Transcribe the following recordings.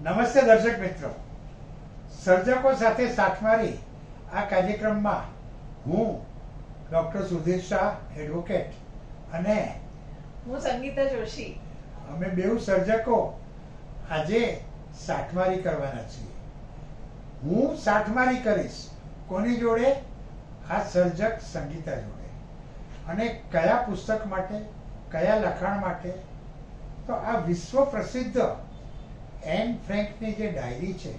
નમસ્તે દર્શક મિત્રો, સર્જકો સાથે સાથ મારી આ કાર્યક્રમમાં હું ડોક્ટર સુધીર શાહ એડવોકેટ અને હું સંગીતા જોશી, અમે બેઉ સર્જકો આજે સાઠમારી કરવાના છીએ. હું સાઠમારી કરીશ કોની જોડે? આ સર્જક સંગીતા જોડે. અને કયા પુસ્તક માટે, કયા લખાણ માટે? તો આ વિશ્વ પ્રસિદ્ધ એન ફ્રેન્કની જે ડાયરી છે,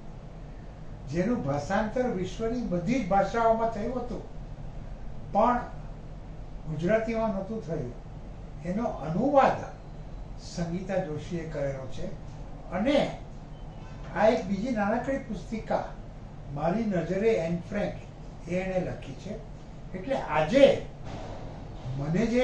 જેનું ભાષાંતર વિશ્વની બધી જ ભાષાઓમાં થયું હતું પણ ગુજરાતીમાં નહોતું થયું, એનો અનુવાદ સંગીતા જોશીએ કરેલો છે. અને આ એક બીજી નાનકડી પુસ્તિકા મારી નજરે એન ફ્રેન્ક એ એણે લખી છે. એટલે આજે મને જે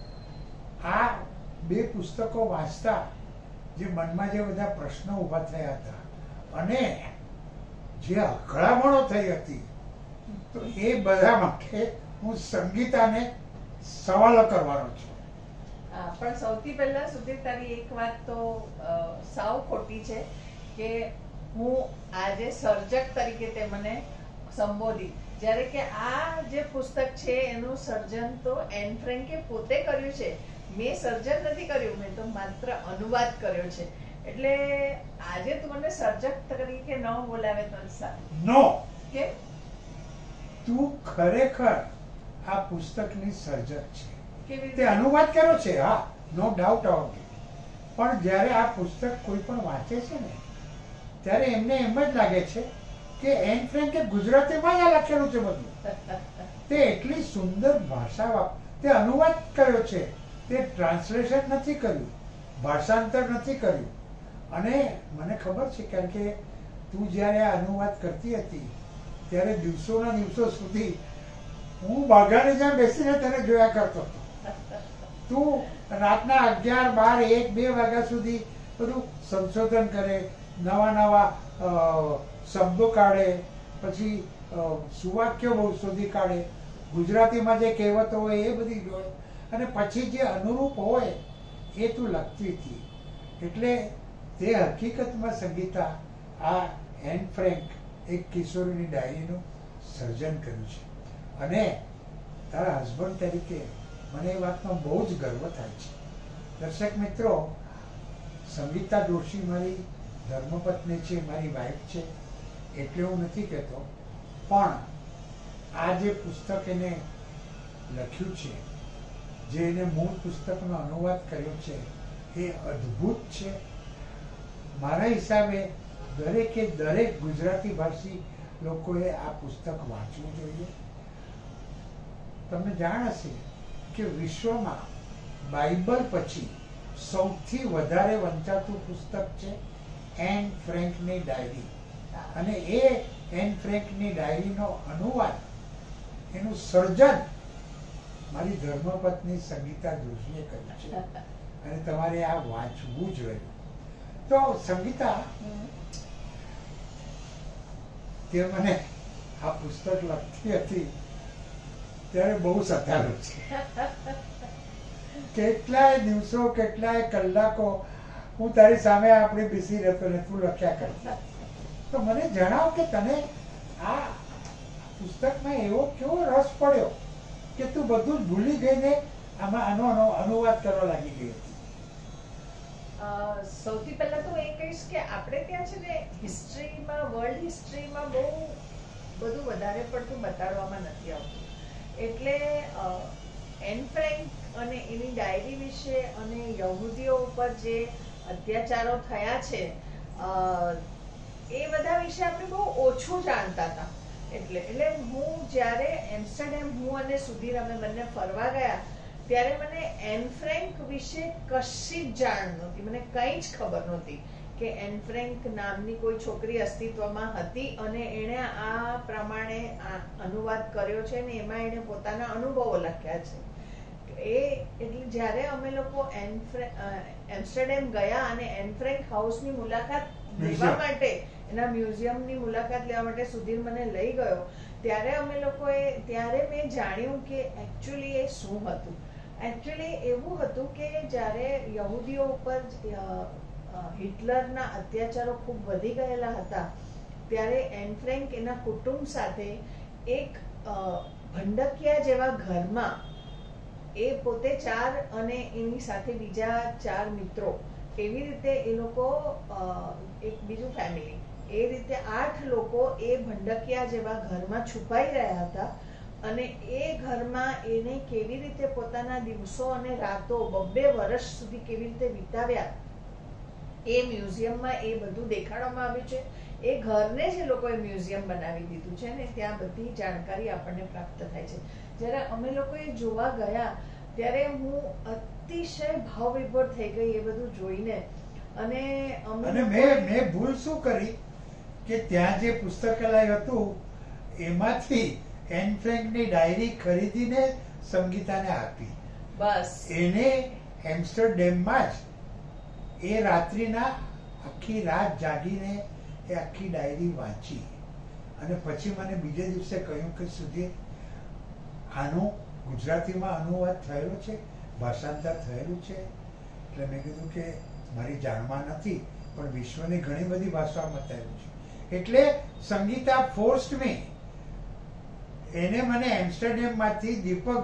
આ બે પુસ્તકો વાંચતા જે મનમાં જે બધા પ્રશ્નો ઊભા થયા હતા અને જે અકળામણો થઈ હતી, તો એ બધા માટે હું સંગીતાને સવાલો કરવાનો છું. પણ સૌથી પહેલા સુધી તારી એક વાત તો સાવ ખોટી છે કે હું આજે સર્જક તરીકે તે મને સંબોધી, જ્યારે કે આ જે પુસ્તક છે એનું સર્જન તો એન ફ્રેન્કે પોતે કર્યું છે. મેં સર્જન નથી કર્યું, મેં તો માત્ર અનુવાદ કર્યો છે. એટલે આજે તું મને સર્જક તરીકે ન બોલાવે તો સારું. નો, કેમ? તું ખરેખર આ પુસ્તકની સર્જક છે. કેવી તે રીતે? અનુવાદ કર્યો છે, હા, નો ડાઉટ અબાઉટ ઇટ. પણ જ્યારે આ પુસ્તક કોઈ પણ વાંચે છે ને, ત્યારે એમને એમ જ લાગે છે કે એન ફ્રેન્કે ગુજરાતીમાં જ આ લખેલું છે બધું. તે એટલી સુંદર ભાષા તે અનુવાદ કર્યો છે, તે ટ્રાન્સલેશન નથી કર્યું, ભાષાંતર નથી કર્યું. અને મને ખબર છે, કારણ કે તું જ્યારે આ અનુવાદ કરતી હતી ત્યારે દિવસોના દિવસો સુધી હું બાઘાની જેમ બેસીને તને જોયા કરતો હતો. તું રાતના 11, 12, 1, 2 વાગ્યા સુધી બધું સંશોધન કરે, નવા નવા શબ્દો કાઢે, પછી સુવાક્યો બહુ શોધી કાઢે, ગુજરાતીમાં જે કહેવતો હોય એ બધી જોડે, અને પછી જે અનુરૂપ હોય એ તું લખતી હતી. એટલે તે હકીકતમાં સંગીતા આ એન ફ્રેન્ક એક કિશોરીની ડાયરીનું સર્જન કર્યું છે. અને તારા હસબન્ડ તરીકે મને એ વાતનો બહુ જ ગર્વ થાય છે. દર્શક મિત્રો, સંગીતા જોશી મારી ધર્મપત્ની છે, મારી વાઈફ છે, એટલે હું નથી કહેતો, પણ આ જે પુસ્તક એને લખ્યું છે, જે એને મૂળ પુસ્તકનો અનુવાદ કર્યો છે, એ અદ્ભુત છે. મારા હિસાબે દરેકે દરેક ગુજરાતી ભાષી લોકોએ આ પુસ્તક વાંચવું જોઈએ. તમને જાણ હશે કે વિશ્વમાં બાઇબલ પછી સૌથી વધારે વંચાતું પુસ્તક છે એન ફ્રેન્કની ડાયરી. અને એ એન ફ્રેન્કની ડાયરીનો અનુવાદ, એનું સર્જન મારી ધર્મપત્ની સંગીતા જોશીએ કર્યું છે. અને તમારે આ વાંચવું જોઈએ. તો સંગીતા, તે મને આ પુસ્તક લખતી હતી ત્યારે બહુ સતાવ્યું છે. કેટલાય દિવસો, કેટલાય કલાકો હું તારી સામે આપણે બેસી રહેતો ને તું લખ્યા કરતી. તો મને જણાવ કે તને આ પુસ્તકમાં એવો કેવો રસ પડ્યો કે તું બધું જ ભૂલી ગઈને આમાં આનો અનુવાદ કરવા લાગી ગઈ હતી? સૌથી પહેલા તો એ કહીશ કે આપણે ત્યાં છે ને હિસ્ટ્રીમાં, વર્લ્ડ હિસ્ટ્રીમાં બહુ બધું વધારે પડતું બતાડવામાં નથી આવતું. એટલે એન ફ્રેન્ક અને એની ડાયરી વિશે અને યહૂદીઓ ઉપર જે અત્યાચારો થયા છે એ બધા વિશે આપણે બહુ ઓછું જાણતા હતા. એટલે હું જ્યારે એમ્સ્ટરડેમ, હું અને સુધીર અમે બંને ફરવા ગયા, ત્યારે મને એન ફ્રેન્ક વિશે કશી જ જાણ નહોતી. મને કંઈ જ ખબર નહોતી કે એન ફ્રેન્ક નામની કોઈ છોકરી અસ્તિત્વમાં હતી અને એણે આ પ્રમાણે અનુવાદ કર્યો છે ને એમાં એણે પોતાના અનુભવો લખ્યા છે. એટલે જ્યારે અમે લોકો એમ્સ્ટરડેમ ગયા અને એન ફ્રેન્ક હાઉસની મુલાકાત લેવા માટે, એના મ્યુઝિયમની મુલાકાત લેવા માટે સુધીર મને લઈ ગયો, ત્યારે મેં જાણ્યું કે એકચ્યુઅલી એ શું હતું. એકચ્યુઅલી એવું હતું કે જ્યારે યહૂદીઓ ઉપર હિટલરના અત્યાચારો ખૂબ વધી ગયેલા હતા ત્યારે એન ફ્રેન્ક એના કુટુંબ સાથે એક ભંડકિયા જેવા ઘરમાં એ પોતે 4 અને એની સાથે બીજા 4 મિત્રો એવી રીતે એ લોકો એક બીજું ફેમિલી એ રીતે 8 લોકો એ ભંડકિયા જેવા ઘરમાં છુપાઈ રહ્યા હતા અને એ ઘરમાં એને કેવી રીતે પોતાના દિવસો અને રાતો 2 વર્ષ સુધી કેવી રીતે વિતાવ્યા એ મ્યુઝિયમમાં એ બધું દેખાડવામાં આવ્યું છે. એ ઘરને જ એ લોકોએ મ્યુઝિયમ બનાવી દીધું છે ને ત્યાં બધી જાણકારી આપણને પ્રાપ્ત થાય છે. જ્યારે અમે લોકોએ જોવા ગયા ત્યારે હું અતિશય ભાવવિભોર થઈ ગઈ એ બધું જોઈને. અને મેં ભૂલ શું કરી કે ત્યાં જે પુસ્તકાલય હતું એમાંથી એન ફ્રેન્કની ડાયરી ખરીદીને સંગીતાને આપી. બસ એને એમ્સ્ટરડેમમાં જ એ રાત્રિના આખી રાત જાગીને એ આખી ડાયરી વાંચી અને પછી મને બીજે દિવસે કહ્યું કે સુધી આનું ગુજરાતીમાં અનુવાદ થયેલો છે, ભાષાંતર થયેલું છે. એટલે મેં કીધું કે મારી જાણમાં નથી પણ વિશ્વની ઘણી બધી ભાષાઓમાં થયેલું છે. એટલે સંગીતા ફોર્સ્ડ મી. એને મને એમ્સ્ટરડેમમાંથી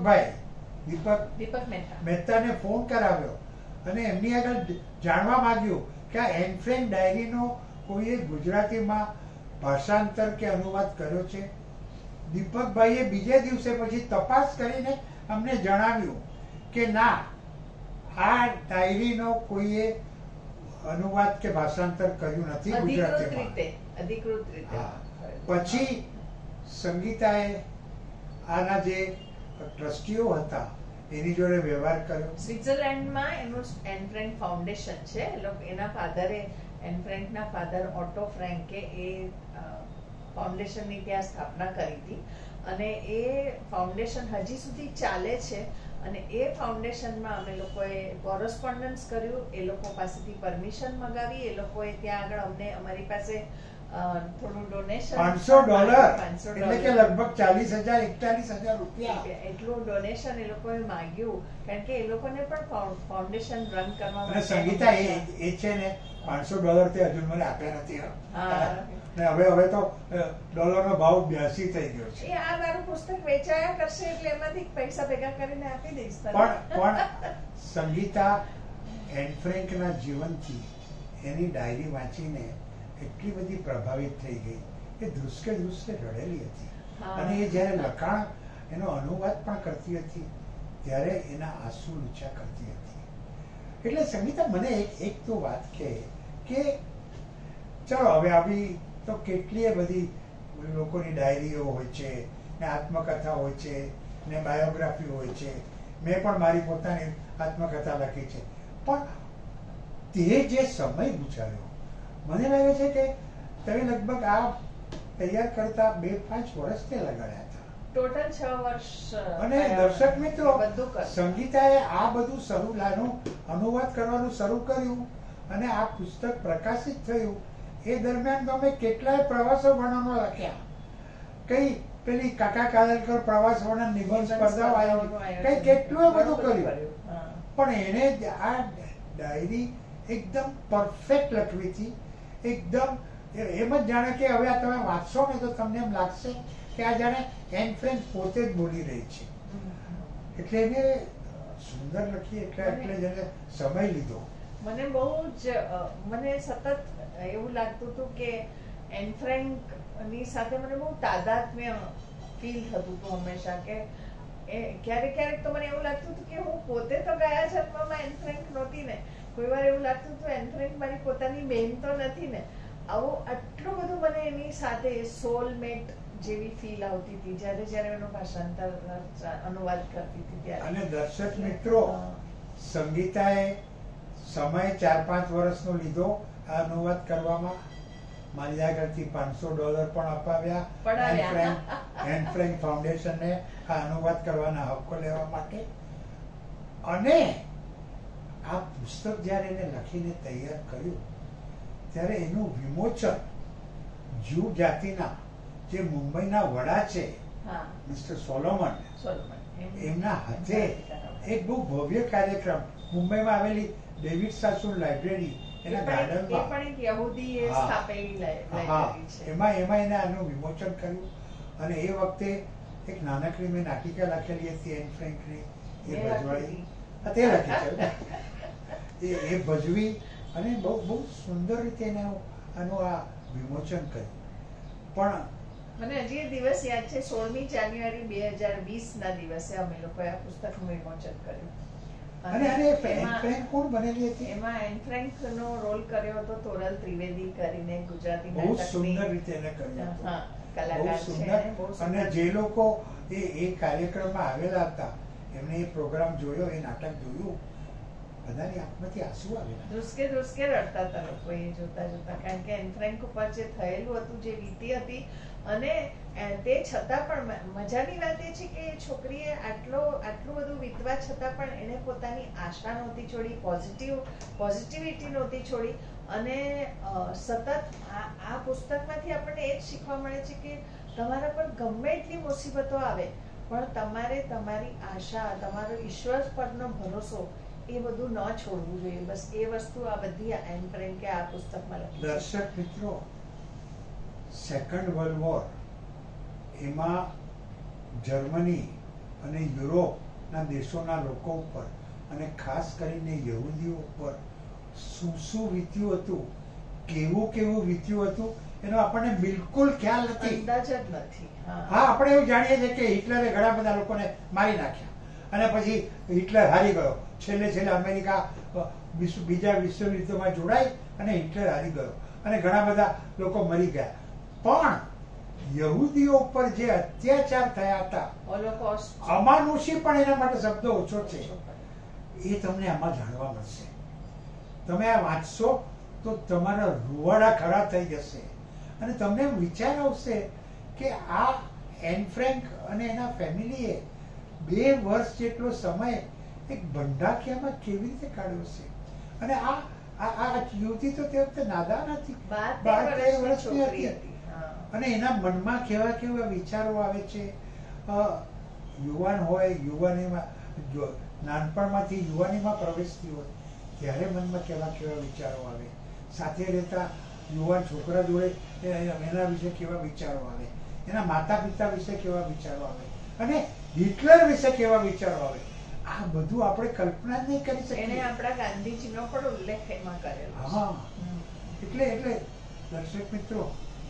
દીપક મહેતાને ફોન કરાવ્યો અને એમની આગળ જાણવા માંગ્યું કે આ એન ફ્રેન્ક ડાયરીનો કોઈએ ગુજરાતીમાં ભાષાંતર કે અનુવાદ કર્યો છે. દીપકભાઈએ બીજે દિવસે પછી તપાસ કરીને અમને જણાવ્યું કે ના, આ ડાયરીનો કોઈએ અનુવાદ કે ભાષાંતર કર્યું નથી ગુજરાતીમાં. પછી સંગીતાએ આના જે ટ્રસ્ટીઓ હતા એની જોડે વ્યવહાર કર્યો. સ્વિટ્ઝરલેન્ડમાં એનું એન ફ્રેન્ક ફાઉન્ડેશન છે. એના ફાધરે એન ફ્રેન્કના ફાધર ઓટો ફ્રેન્કે એ ફાઉન્ડેશનની ત્યાં સ્થાપના કરી હતી અને એ ફાઉન્ડેશન હજી સુધી ચાલે છે. અને એ ફાઉન્ડેશનમાં અમે લોકોએ કોરસ્પોન્ડન્સ કર્યું, એ લોકો પાસેથી પરમિશન મંગાવી, એ લોકોએ ત્યાં આગળ અમને અમારી પાસે થોડું ડોનેશન $500 એટલે કે લગભગ 40,000-41,000 રૂપિયા એટલું ડોનેશન એ લોકોએ માંગ્યું કારણ કે એ લોકોને પણ ફાઉન્ડેશન રન કરવા અને સંગીતા એ છે ને $500 તે હજુ મને આપ્યા નથી. હવે તો ડોલરનો ભાવ 82 થઈ ગયો છે. એ આ મારું પુસ્તક વેચાયા કરશે એટલે એમાંથી પૈસા ભેગા કરીને આપી દઈશ. પણ સંગીતા એન ફ્રેન્કના જીવનથી એની ડાયરી વાંચીને એટલી બધી પ્રભાવિત થઈ ગઈ કે ધ્રુસકે રડેલી હતી. અને એ જ્યારે લખાણ એનો અનુવાદ પણ કરતી હતી ત્યારે એના આંસુ લૂછા કરતી હતી. એટલે સંગીતા મને એક તો વાત કે ચાલો હવે આવી તો કેટલીય બધી લોકોની ડાયરીઓ હોય છે ને આત્મકથા હોય છે ને બાયોગ્રાફી હોય છે. મેં પણ મારી પોતાની આત્મકથા લખી છે. પણ તે જે સમય ગુજાર્યો મને લાગે છે કે તમે લગભગ આ તૈયાર કરતા 2-5 વર્ષ તે લગાડ્યા હતા. ટોટલ 6 વર્ષ. અને દર્શક મિત્રો, સંગીતાએ આ બધું અનુવાદ કરવાનું શરૂ કર્યું અને આ પુસ્તક પ્રકાશિત થયું એ દરમિયાન તો અમે કેટલાય પ્રવાસો વર્ણનો લખ્યા. કઈ પેલી કાકા કાલેલકર પ્રવાસ વર્ણન નિબંધ સ્પર્ધાઓ આવી, કઈ કેટલું બધું કર્યું. પણ એને આ ડાયરી એકદમ પરફેક્ટ લખવી હતી. એકદમ એમ જ જાણે કે હવે આ તમે વાંચશો ને તો તમને એમ લાગશે કે આ જાણે એન ફ્રેન્ક પોતે જ બોલી રહી છે. એટલે એને સુંદર લખી એટલે જ એને સમય લીધો. મને બહુ જ મને સતત એવું લાગતું હતું કે એન ફ્રેન્ક ની સાથે મને બહુ તાદાત્મ્ય ફીલ થતું હતું હંમેશા કે ક્યારેક તો મને એવું લાગતું હતું કે હું પોતે તો ગયા જન્મમાં એન ફ્રેન્ક નહોતી ને. કોઈ વાર એવું લાગતું હતું એન ફ્રેન્ક મારી પોતાની બહેન તો નથી ને. આવું આટલું બધું મને એની સાથે સોલમેટ જેવી ફીલ આવતી હતી જ્યારે એનો ભાષાંતર અનુવાદ કરતી હતી ત્યારે. અને દર્શક મિત્રો, સંગીતાએ સમય 4-5 વર્ષનો લીધો આ અનુવાદ કરવામાં. મારી આગળથી $500 પણ અપાવ્યા એન ફ્રેન્ક ફાઉન્ડેશનને આ અનુવાદ કરવાના હક્કો લેવા માટે. અને આ પુસ્તક જ્યારે એને લખીને તૈયાર કર્યું ત્યારે એનું વિમોચન જૂ જાતિના જે મુંબઈના વડા છે મિસ્ટર સોલોમન, એમના હાથે એક બહુ ભવ્ય કાર્યક્રમ મુંબઈમાં આવેલી ડેવિડ સાસુન લાઇબ્રેરી એના એ ગાર્ડનમાં પણ એક યહૂદીએ હા. સ્થાપેલી હા લાઇબ્રેરી છે. એમાં એને આનું વિમોચન કર્યું અને એ વખતે એક નાનકડી મેં નાટિકા લખેલી હતી એન ફ્રેન્કની, એ મેં ભજવાડી. લખી હા, તે લખી છે એ ભજવી અને બહુ બહુ સુંદર રીતે એને આનું આ વિમોચન કર્યું. પણ મને હજી એ દિવસ યાદ છે, 16મી જાન્યુઆરી 2020 ના દિવસે અમે લોકોએ આ પુસ્તકનું વિમોચન કર્યું. અને એન એમાં- ફ્રેન્ક કોણ બનેલી હતી? એમાં એન ફ્રેન્કનો રોલ કર્યો હતો તોરલ ત્રિવેદી કરીને, ગુજરાતી બહુ નાટકની. સુંદર રીતે એને કર્યું હતું. હા, બહુ કલાકાર છે સુંદર. એને, બહુ સુંદર. અને જે લોકો એ કાર્યક્રમમાં આવેલા હતા એમને એ પ્રોગ્રામ જોયો, એ નાટક જોયું, બધાની આંખમાંથી આંસુ આવેલા. ધ્રુસકે ધ્રુસકે રડતા હતા લોકો એ જોતા જોતા, કારણ કે એન ફ્રેન્ક ઉપર જે થયેલું હતું, જે વીતી હતી, અને તે છતાં પણ મજાની વાત એ છે કે એ છોકરીએ આટલું બધું વીતવા છતાં પણ એણે પોતાની આશા નહોતી છોડી, પોઝિટિવિટી નહોતી છોડી. અને સતત આ પુસ્તકમાંથી આપણને એ જ શીખવા મળે છે કે તમારા પર ગમે એટલી મુસીબતો આવે પણ તમારે તમારી આશા, તમારો ઈશ્વર પરનો ભરોસો એ બધું ન છોડવું જોઈએ. બસ એ વસ્તુ આ બધી એન ફ્રેન્કે આ પુસ્તકમાં લખી છે. દર્શક મિત્રો, સેકન્ડ વર્લ્ડ વોર એમાં જર્મની અને યુરોપના દેશોના લોકો ઉપર અને ખાસ કરીને યહૂદીઓ ઉપર શું વીત્યું હતું, કેવું વીત્યું હતું, એનો આપણને બિલકુલ ખ્યાલ નથી. અંદાજ જ નથી. હા, આપણે એવું જાણીએ છીએ કે હિટલરે ઘણા બધા લોકોને મારી નાખ્યા અને પછી હિટલર હારી ગયો. છેલ્લે અમેરિકા બીજા વિશ્વયુદ્ધમાં જોડાઈ અને હિટલર હારી ગયો અને ઘણા બધા લોકો મરી ગયા. પણ યહૂદીઓ ઉપર જે અત્યાચાર થયા હતા, હોલોકોસ્ટ, અમાનુષી પણ એના માટે શબ્દ ઓછો છે, એ તમને આમાં જાણવા મળશે. તમે આ વાંચશો તો તમારા રૂવાડા ખડા થઈ જશે અને તમને એમ વિચાર આવશે કે આ એન ફ્રેન્ક અને એના ફેમિલીએ 2 વર્ષ જેટલો સમય એક ભંડાકીયામાં કેવી રીતે કાઢ્યો છે. અને આ યુવતી તો તે વખતે નાદાન હતી, 12-13 વર્ષની હતી. અને એના મનમાં કેવા વિચારો આવે છે. યુવાન હોય, યુવાનીમાં નાનપણમાંથી યુવાનીમાં પ્રવેશતી હોય ત્યારે મનમાં કેવા વિચારો આવે. સાથે રહેતા યુવાન છોકરા જોડે એના વિશે કેવા વિચારો આવે, એના માતા પિતા વિશે કેવા વિચારો આવે અને હિટલર વિશે કેવા વિચારો આવે. આ બધું આપણે કલ્પના જ નહીં કરી શકીએ. એને આપણા ગાંધીજીનો પણ ઉલ્લેખ એમાં કરેલો છે. હા, એટલે દર્શક મિત્રો,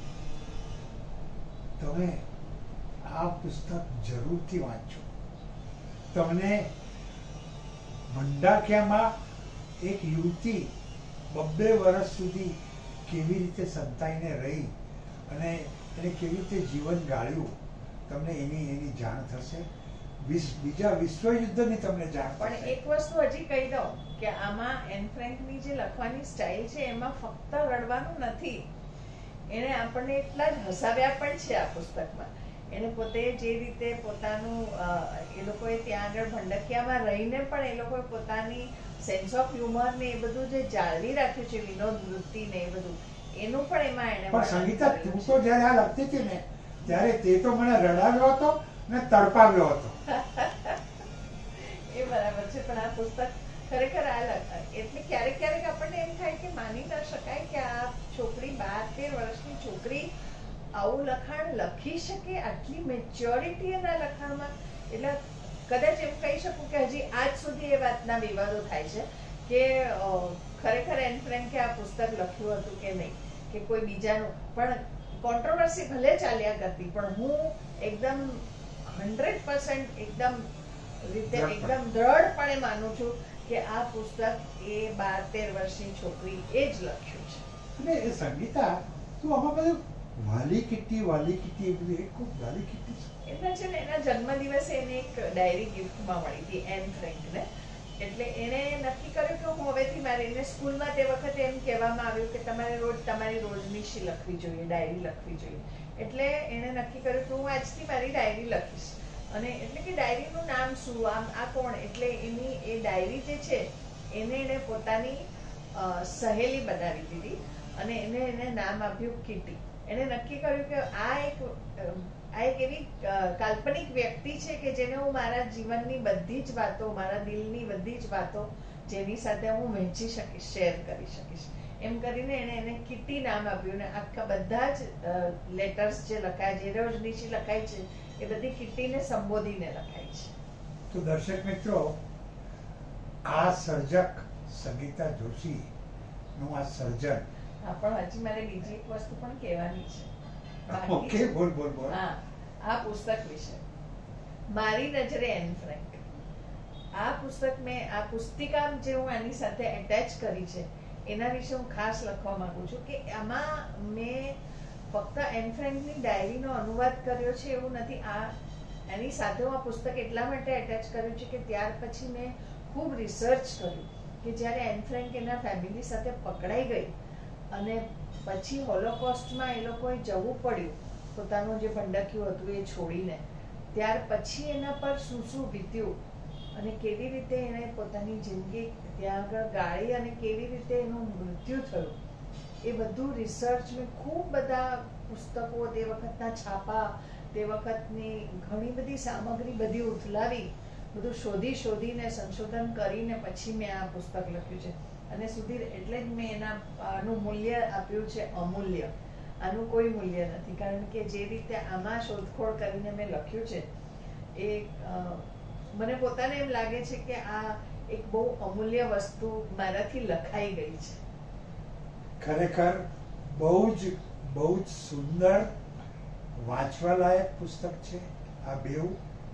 તમે આ પુસ્તક જરૂરથી વાંચો. તમને ભંડાકીયામાં એક યુવતી 2 વર્ષ સુધી કેવી રીતે સંતાઈને રહી અને એને કેવી રીતે જીવન ગાળ્યું, તમને એની જાણ થશે. બીજા વિશ્વયુદ્ધની તમને જાણ પણ થશે. એક વસ્તુ હજી કહી દઉં કે આમાં એન ફ્રેન્કની જે લખવાની સ્ટાઇલ છે એમાં ફક્ત રડવાનું નથી, એને આપણને એટલા જ હસાવ્યા પણ છે આ પુસ્તકમાં. એને પોતે જે રીતે પોતાનું એ લોકોએ ત્યાં આગળ ભંડકિયામાં રહીને પણ એ લોકોએ પોતાની સેન્સ ઓફ હ્યુમર ને એ બધું જે જાળવી રાખ્યું છે, વિનોદ વૃત્તિ ને એ બધું, એનું પણ એમાં એને પણ સંગીતા, તું તો જયારે આ લખતી હતી ને ત્યારે તે તો મને રડાવ્યો હતો ને તડપાવ્યો હતો. એ બરાબર છે. પણ આ પુસ્તક ખરેખર એટલે ક્યારેક આપણને એમ થાય કે માની ના શકાય કે આ છોકરી 12-13 વર્ષની છોકરી આવું લખાણ લખી શકે, આટલી મેચ્યોરિટી એના લખાણમાં. એટલે કદાચ એમ કહી શકું કે હજી આજ સુધી એ વાતના વિવાદો થાય છે કે ખરેખર એન ફ્રેન્કે આ પુસ્તક લખ્યું હતું કે નહીં, કે કોઈ બીજાનું. પણ કોન્ટ્રોવર્સી ભલે ચાલ્યા કરતી, પણ હું એકદમ 100% એકદમ દ્રઢપણે માનું છું કે આ પુસ્તક એ 12-13 વર્ષની છોકરી એ જ લખ્યું છે. અને એ સંગીતા, તું આમાં બધું વાલી કિટ્ટી એ બધું એ ખૂબ વાલી કિટ્ટી છે. એટલે છે ને એના જન્મદિવસે એને એક ડાયરી ગિફ્ટમાં મળી હતી એન ફ્રેન્કને. એટલે એને નક્કી કર્યું કે હું હવેથી એને સ્કૂલમાં તે વખતે એમ કહેવામાં આવ્યું કે તમારે રોજ તમારી રોજનીશી લખવી જોઈએ, ડાયરી લખવી જોઈએ. એટલે એને નક્કી કર્યું કે હું આજથી મારી ડાયરી લખીશ. અને એટલે કે ડાયરીનું નામ શું, આ કોણ, એટલે એની એ ડાયરી જે છે એને પોતાની સહેલી બનાવી દીધી અને એને નામ આપ્યું કિટી. એને નક્કી કર્યું કે આ એક એવી કાલ્પનિક વ્યક્તિ છે કે જેને હું મારા જીવનની બધી જ વાતો, મારા દિલની બધી જ વાતો જેની સાથે હું વહેંચી શકીશ, શેર કરી શકીશ. એમ કરીને એને કિટી નામ આપ્યું ને આખા બધા જ લેટર્સ જે લખાય છે રોજનીશી લખાય છે એ બધી કિટીને સંબોધીને લખાય છે. તો દર્શક મિત્રો, આ સર્જક સંગીતા જોશી નું આ સર્જન. હા, પણ હજી મારે બીજી એક વસ્તુ પણ કહેવાની છે. ઓકે, બોલ બોલ બોલ. હા, આ પુસ્તક વિશે મારી નજરે એન ફ્રેન્ક. આ પુસ્તક આ પુસ્તિકા જે હું આની સાથે એટેચ કરી છે એના વિશે હું ખાસ લખવા માંગુ છું કે આમાં મેં ફક્ત એન ફ્રેન્કની ડાયરીનો અનુવાદ કર્યો છે એવું નથી. એની સાથે હું આ પુસ્તક એટલા માટે એટેચ કર્યું છે કે ત્યાર પછી મેં ખૂબ રિસર્ચ કર્યું કે જ્યારે એન ફ્રેન્ક એના ફેમિલી સાથે પકડાઈ ગઈ અને પછી હોલોકોસ્ટમાં એ લોકોએ જવું પડ્યું પોતાનું જે ભંડક્યું હતું એ છોડીને, ત્યાર પછી એના પર શું શું વીત્યું અને કેવી રીતે એણે પોતાની જિંદગી ત્યાં આગળ ગાળી અને કેવી રીતે એનું મૃત્યુ થયું, એ બધું રિસર્ચ મેં ખૂબ બધા પુસ્તકો, તે વખતના છાપા, તે વખતની ઘણી બધી સામગ્રી બધી ઉથલાવી, બધું શોધીને સંશોધન કરીને પછી મેં આ પુસ્તક લખ્યું છે. અને સુધીર, એટલે જ મેં આનું મૂલ્ય આપ્યું છે અમૂલ્ય. આનું કોઈ મૂલ્ય નથી, કારણ કે જે રીતે આમાં શોધખોળ કરીને મેં લખ્યું છે એ મને પોતાને એમ લાગે છે કે આ એક બહુ અમૂલ્ય વસ્તુ મારાથી લખાઈ ગઈ છે. ખરેખર બહુ જ સુંદર વાંચવા લાયક પુસ્તક છે આ. બેઉ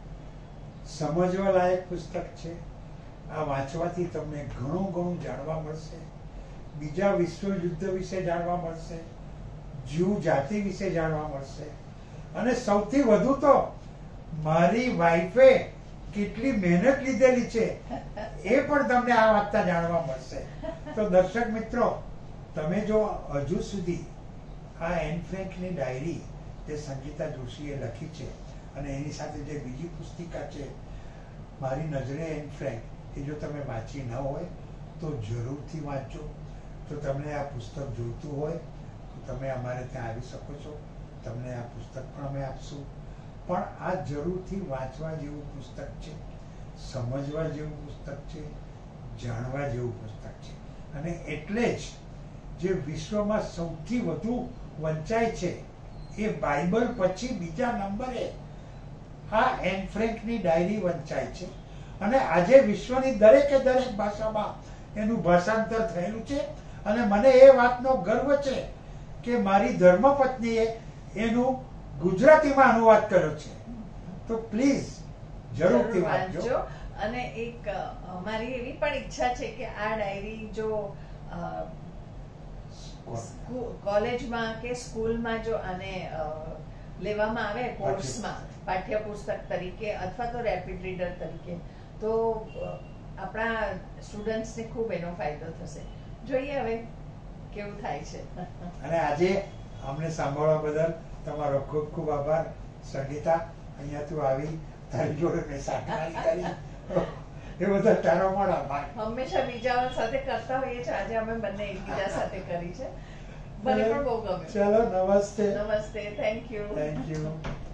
સમજવા લાયક પુસ્તક છે આ. વાંચવાથી તમને ઘણું જાણવા મળશે. બીજા વિશ્વયુદ્ધ વિશે જાણવા મળશે, જીવ જાતિ વિશે જાણવા મળશે, અને સૌથી વધુ તો મારી વાઈફે કેટલી મહેનત લીધેલી છે એ પણ તમને આ વાંચતા જાણવા મળશે. તો દર્શક મિત્રો, તમે જો હજુ સુધી આ એન ફ્રેન્કની ડાયરી જે સંગીતા જોશીએ લખી છે અને એની સાથે જે બીજી પુસ્તિકા છે મારી નજરે એન ફ્રેન્ક, એ જો તમે વાંચી ન હોય તો જરૂરથી વાંચો. જો તમને આ પુસ્તક જોઈતું હોય તો તમે અમારે ત્યાં આવી શકો છો, તમને આ પુસ્તક પણ અમે આપશું. પણ આ જરૂરથી વાંચવા જેવું પુસ્તક છે, સમજવા જેવું પુસ્તક છે, જાણવા જેવું પુસ્તક છે. અને એટલે જ જે વિશ્વમાં સૌથી વધુ વંચાય છે એ બાઇબલ પછી બીજા નંબરે આ એન ફ્રેન્કની ડાયરી વંચાય છે. અને આજે વિશ્વની દરેકે દરેક ભાષામાં એનું ભાષાંતર થયેલું છે. અને મને એ વાતનો ગર્વ છે કે મારી ધર્મપત્નીએ એનું ગુજરાતીમાં અનુવાદ કર્યો છે. તો પ્લીઝ જરૂરથી વાંચજો. અને એક મારી એવી પણ ઈચ્છા છે કે આ ડાયરી જો કોલેજમાં કે સ્કૂલમાં જો આને લેવામાં આવે કોર્સમાં, પાઠ્યપુસ્તક તરીકે અથવા તો રેપિડ રીડર તરીકે, તો આપણા સ્ટુડન્ટ્સને ખૂબ એનો ફાયદો થશે. જોઈએ હવે કેવું થાય છે. અને આજે અમને સાંભળવા બદલ તમારો ખૂબ ખૂબ આભાર સંગીતા. અહીંયા તું આવી, તારી જોડે મેં સાટવારી કરી, એ બધા તારો પણ આભાર. હંમેશા બીજા સાથે કરતા હોઈએ છીએ, આજે અમે બંને એકબીજા સાથે કરી છે. મને પણ બહુ ગમ્યું. ચલો, નમસ્તે. નમસ્તે, થેન્ક યુ. Thank you.